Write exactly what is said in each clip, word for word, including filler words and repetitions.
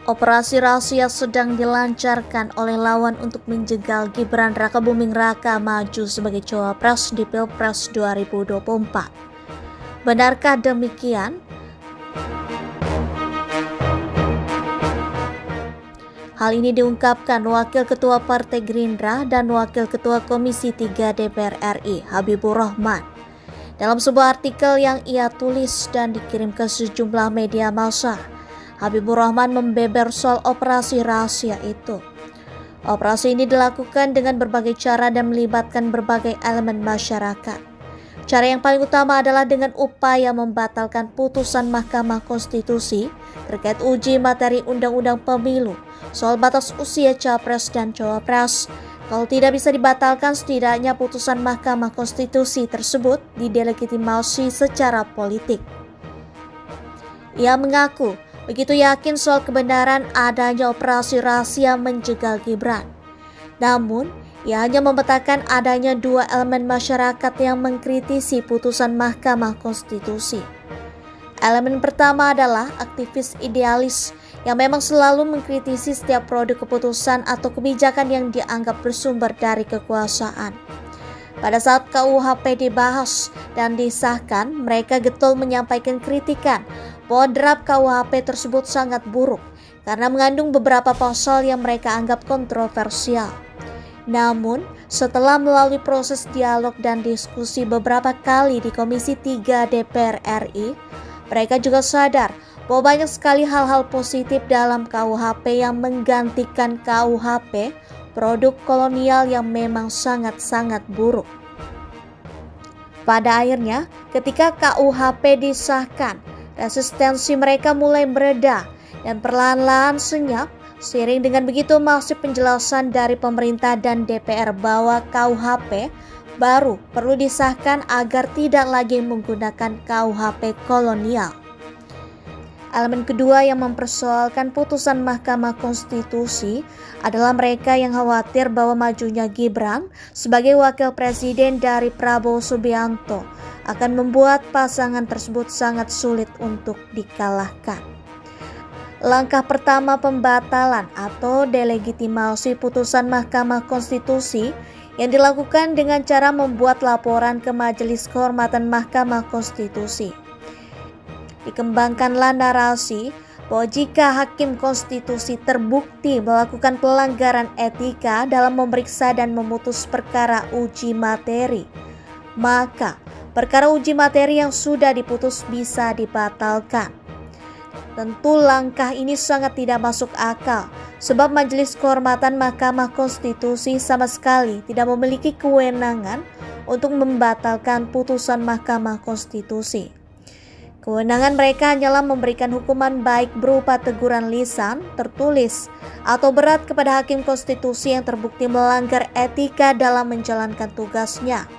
Operasi rahasia sedang dilancarkan oleh lawan untuk menjegal Gibran Rakabuming Raka maju sebagai cawapres di Pilpres dua ribu dua puluh empat. Benarkah demikian? Hal ini diungkapkan Wakil Ketua Partai Gerindra dan Wakil Ketua Komisi tiga D P R R I Habibur Rahman dalam sebuah artikel yang ia tulis dan dikirim ke sejumlah media massa. Habibur Rahman membeber soal operasi rahasia itu. Operasi ini dilakukan dengan berbagai cara dan melibatkan berbagai elemen masyarakat. Cara yang paling utama adalah dengan upaya membatalkan putusan Mahkamah Konstitusi terkait uji materi Undang-Undang Pemilu soal batas usia capres dan cawapres. Kalau tidak bisa dibatalkan, setidaknya putusan Mahkamah Konstitusi tersebut didelegitimasi secara politik. Ia mengaku begitu yakin soal kebenaran adanya operasi rahasia menjegal Gibran. Namun, ia hanya memetakan adanya dua elemen masyarakat yang mengkritisi putusan Mahkamah Konstitusi. Elemen pertama adalah aktivis idealis yang memang selalu mengkritisi setiap produk keputusan atau kebijakan yang dianggap bersumber dari kekuasaan. Pada saat K U H P dibahas dan disahkan, mereka getol menyampaikan kritikan bahwa draft K U H P tersebut sangat buruk karena mengandung beberapa pasal yang mereka anggap kontroversial. Namun, setelah melalui proses dialog dan diskusi beberapa kali di Komisi tiga D P R R I, mereka juga sadar bahwa banyak sekali hal-hal positif dalam K U H P yang menggantikan K U H P produk kolonial yang memang sangat-sangat buruk. Pada akhirnya, ketika K U H P disahkan, resistensi mereka mulai mereda dan perlahan-lahan senyap. Seiring dengan begitu masif penjelasan dari pemerintah dan D P R bahwa K U H P baru perlu disahkan agar tidak lagi menggunakan K U H P kolonial. Elemen kedua yang mempersoalkan putusan Mahkamah Konstitusi adalah mereka yang khawatir bahwa majunya Gibran sebagai wakil presiden dari Prabowo Subianto akan membuat pasangan tersebut sangat sulit untuk dikalahkan. Langkah pertama pembatalan atau delegitimasi putusan Mahkamah Konstitusi yang dilakukan dengan cara membuat laporan ke Majelis Kehormatan Mahkamah Konstitusi. Dikembangkanlah narasi bahwa jika Hakim Konstitusi terbukti melakukan pelanggaran etika dalam memeriksa dan memutus perkara uji materi, maka perkara uji materi yang sudah diputus bisa dibatalkan. Tentu langkah ini sangat tidak masuk akal, sebab Majelis Kehormatan Mahkamah Konstitusi sama sekali tidak memiliki kewenangan untuk membatalkan putusan Mahkamah Konstitusi. Kewenangan mereka hanyalah memberikan hukuman baik berupa teguran lisan, tertulis, atau berat kepada Hakim Konstitusi yang terbukti melanggar etika dalam menjalankan tugasnya.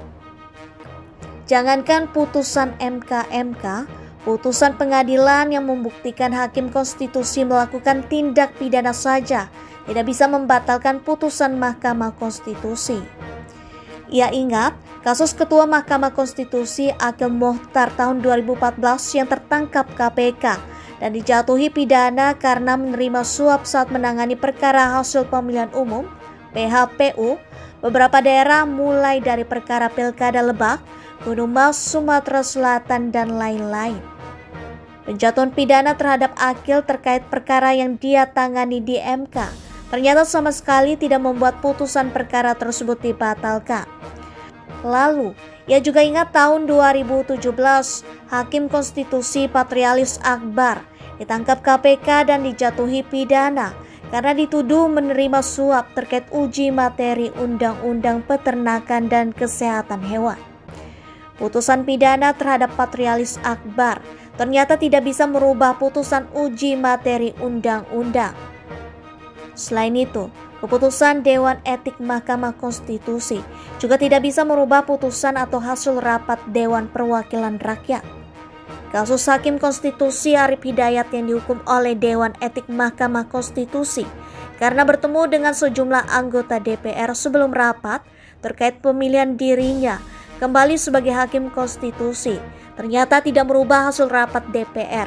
Jangankan putusan M K M K, putusan pengadilan yang membuktikan Hakim Konstitusi melakukan tindak pidana saja tidak bisa membatalkan putusan Mahkamah Konstitusi. Ia ingat kasus Ketua Mahkamah Konstitusi Akil Mokhtar tahun dua ribu empat belas yang tertangkap K P K dan dijatuhi pidana karena menerima suap saat menangani perkara hasil pemilihan umum P H P U beberapa daerah mulai dari perkara Pilkada Lebak, Gunung Mas, Sumatera Selatan, dan lain-lain. Penjatuhan pidana terhadap Akil terkait perkara yang dia tangani di M K ternyata sama sekali tidak membuat putusan perkara tersebut dibatalkan. Lalu, ia juga ingat tahun dua ribu tujuh belas, Hakim Konstitusi Patrialis Akbar ditangkap K P K dan dijatuhi pidana karena dituduh menerima suap terkait uji materi Undang-Undang Peternakan dan Kesehatan Hewan. Putusan pidana terhadap Patrialis Akbar ternyata tidak bisa merubah putusan uji materi undang-undang. Selain itu, keputusan Dewan Etik Mahkamah Konstitusi juga tidak bisa merubah putusan atau hasil rapat Dewan Perwakilan Rakyat. Kasus Hakim Konstitusi Arief Hidayat yang dihukum oleh Dewan Etik Mahkamah Konstitusi karena bertemu dengan sejumlah anggota D P R sebelum rapat terkait pemilihan dirinya kembali sebagai Hakim Konstitusi ternyata tidak merubah hasil rapat D P R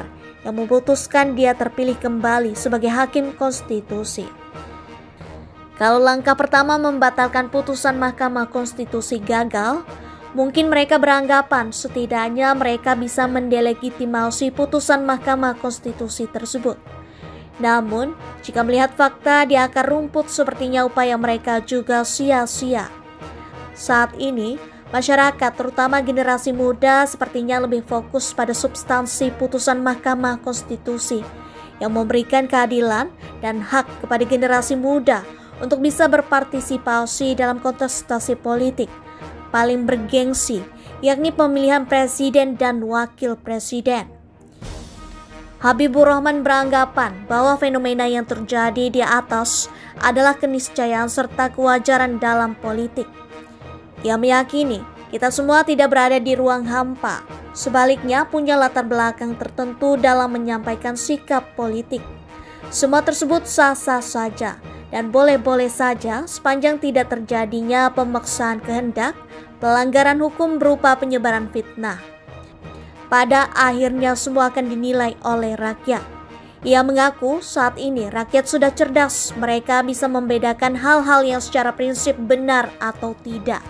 yang memutuskan dia terpilih kembali sebagai hakim konstitusi. Kalau langkah pertama membatalkan putusan Mahkamah Konstitusi gagal, mungkin mereka beranggapan setidaknya mereka bisa mendelegitimasi putusan Mahkamah Konstitusi tersebut. Namun, jika melihat fakta di akar rumput, sepertinya upaya mereka juga sia-sia. Saat ini, masyarakat, terutama generasi muda, sepertinya lebih fokus pada substansi putusan Mahkamah Konstitusi yang memberikan keadilan dan hak kepada generasi muda untuk bisa berpartisipasi dalam kontestasi politik paling bergengsi, yakni pemilihan presiden dan wakil presiden. Habibur Rahman beranggapan bahwa fenomena yang terjadi di atas adalah keniscayaan serta kewajaran dalam politik. Ia meyakini kita semua tidak berada di ruang hampa, sebaliknya punya latar belakang tertentu dalam menyampaikan sikap politik. Semua tersebut sah-sah saja dan boleh-boleh saja sepanjang tidak terjadinya pemaksaan kehendak, pelanggaran hukum berupa penyebaran fitnah. Pada akhirnya semua akan dinilai oleh rakyat. Ia mengaku saat ini rakyat sudah cerdas, mereka bisa membedakan hal-hal yang secara prinsip benar atau tidak.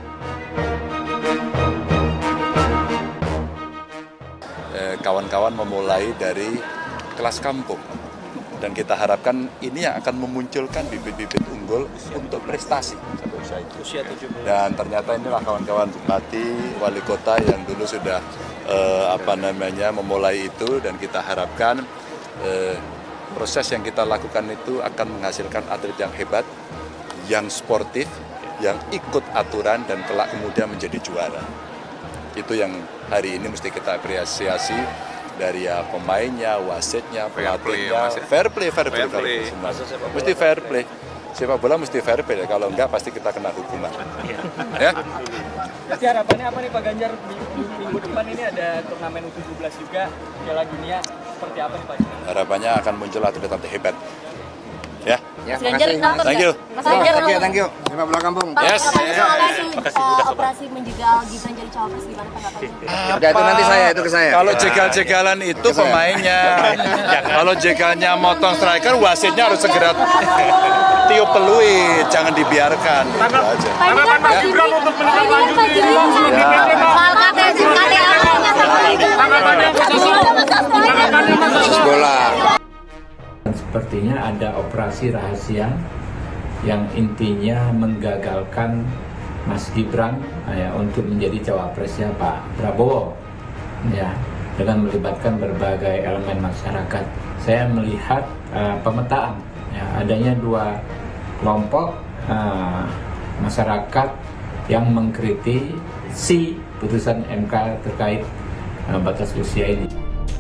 Kawan-kawan memulai dari kelas kampung. Dan kita harapkan ini yang akan memunculkan bibit-bibit unggul untuk prestasi sampai usia itu. Dan ternyata inilah kawan-kawan bupati, wali kota yang dulu sudah eh, apa namanya memulai itu, dan kita harapkan eh, proses yang kita lakukan itu akan menghasilkan atlet yang hebat, yang sportif, yang ikut aturan dan kelak kemudian menjadi juara. Itu yang hari ini mesti kita apresiasi. Dari ya pemainnya, wasitnya, pelatihnya, fair play, fair play, fair play, fair play. Mesti fair play. Sepak bola mesti fair play, kalau enggak pasti kita kena hukuman. Ya. Jadi harapannya apa nih Pak Ganjar, minggu depan ini ada turnamen U tujuh belas juga, Piala Dunia, seperti apa nih Pak? Harapannya akan muncul atlet-atlet hebat. Ya. Ya, Mas Ganjar, thank you. Mas Ganjar, thank you, thank you. Sepak bola kampung. Yes. Yes. Operasi menjegal Gibran jadi cawapres, gimana tanggapannya? Udah, itu nanti saya, itu ke saya. Kalau jegal-jegalan itu pemainnya. Kalau jegalnya motong striker, wasitnya harus segera tiup peluit, jangan dibiarkan. Tanggapan Mas Gibran untuk menindaklanjuti soal K T P tanggapannya khusus bola. Sepertinya ada operasi rahasia yang intinya menggagalkan Mas Gibran ya, untuk menjadi cawapresnya Pak Prabowo ya, dengan melibatkan berbagai elemen masyarakat. Saya melihat uh, pemetaan ya, adanya dua kelompok uh, masyarakat yang mengkritisi putusan M K terkait uh, batas usia ini.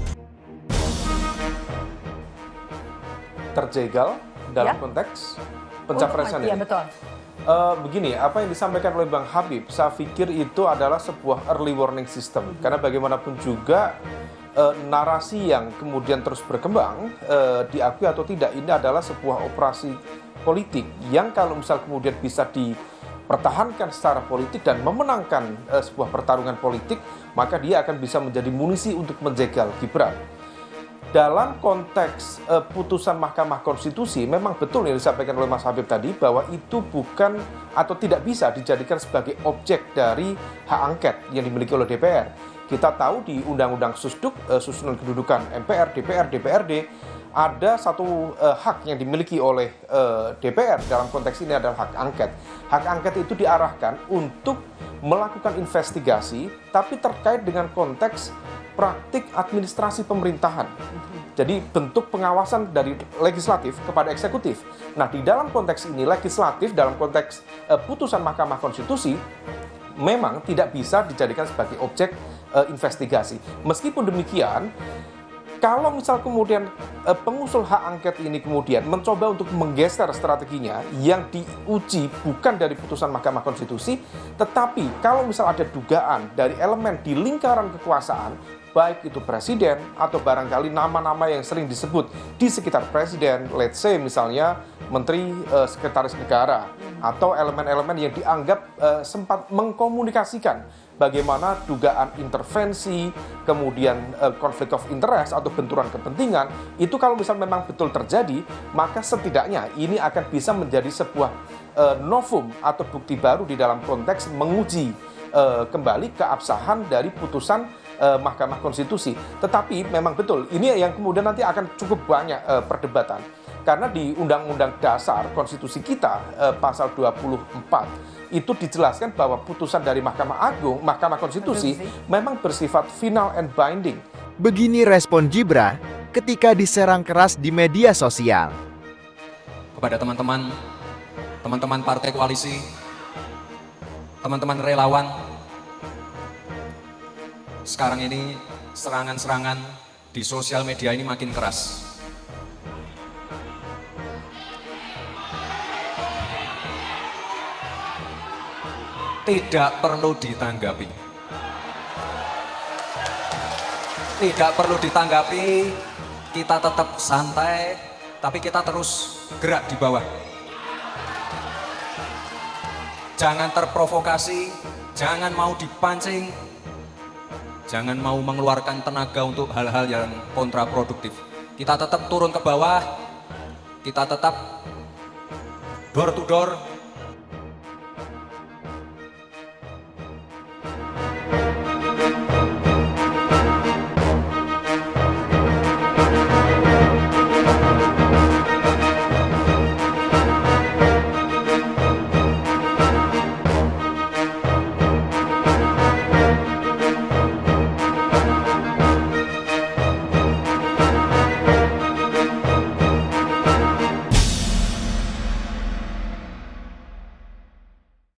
Terjegal dalam ya? konteks pencapresan oh, iya, ini. Betul. Uh, begini, apa yang disampaikan oleh Bang Habib, saya pikir itu adalah sebuah early warning system. Karena bagaimanapun juga uh, narasi yang kemudian terus berkembang, uh, diakui atau tidak, ini adalah sebuah operasi politik yang kalau misal kemudian bisa dipertahankan secara politik dan memenangkan uh, sebuah pertarungan politik, maka dia akan bisa menjadi munisi untuk menjegal Gibran. Dalam konteks uh, putusan Mahkamah Konstitusi, memang betul yang disampaikan oleh Mas Habib tadi, bahwa itu bukan atau tidak bisa dijadikan sebagai objek dari hak angket yang dimiliki oleh D P R. Kita tahu di Undang-Undang Susduk, uh, Susunan Kedudukan M P R, D P R, D P R D, ada satu uh, hak yang dimiliki oleh uh, D P R dalam konteks ini adalah hak angket. Hak angket itu diarahkan untuk melakukan investigasi, tapi terkait dengan konteks praktik administrasi pemerintahan. Jadi bentuk pengawasan dari legislatif kepada eksekutif. Nah, di dalam konteks ini legislatif dalam konteks uh, putusan Mahkamah Konstitusi memang tidak bisa dijadikan sebagai objek uh, investigasi. Meskipun demikian, kalau misal kemudian uh, pengusul hak angket ini kemudian mencoba untuk menggeser strateginya yang diuji bukan dari putusan Mahkamah Konstitusi, tetapi kalau misal ada dugaan dari elemen di lingkaran kekuasaan, baik itu presiden atau barangkali nama-nama yang sering disebut di sekitar presiden, let's say misalnya menteri uh, sekretaris negara atau elemen-elemen yang dianggap uh, sempat mengkomunikasikan bagaimana dugaan intervensi, kemudian uh, konflik of interest atau benturan kepentingan, itu kalau misalnya memang betul terjadi, maka setidaknya ini akan bisa menjadi sebuah uh, novum atau bukti baru di dalam konteks menguji uh, kembali keabsahan dari putusan uh, Mahkamah Konstitusi. Tetapi memang betul, ini yang kemudian nanti akan cukup banyak uh, perdebatan. Karena di Undang-Undang Dasar Konstitusi kita, uh, pasal dua puluh empat, itu dijelaskan bahwa putusan dari Mahkamah Agung, Mahkamah Konstitusi, memang bersifat final and binding. Begini respon Gibran ketika diserang keras di media sosial. Kepada teman-teman, teman-teman partai koalisi, teman-teman relawan, sekarang ini serangan-serangan di sosial media ini makin keras. Tidak perlu ditanggapi. Tidak perlu ditanggapi, kita tetap santai, tapi kita terus gerak di bawah. Jangan terprovokasi, jangan mau dipancing, jangan mau mengeluarkan tenaga untuk hal-hal yang kontraproduktif. Kita tetap turun ke bawah, kita tetap door to door,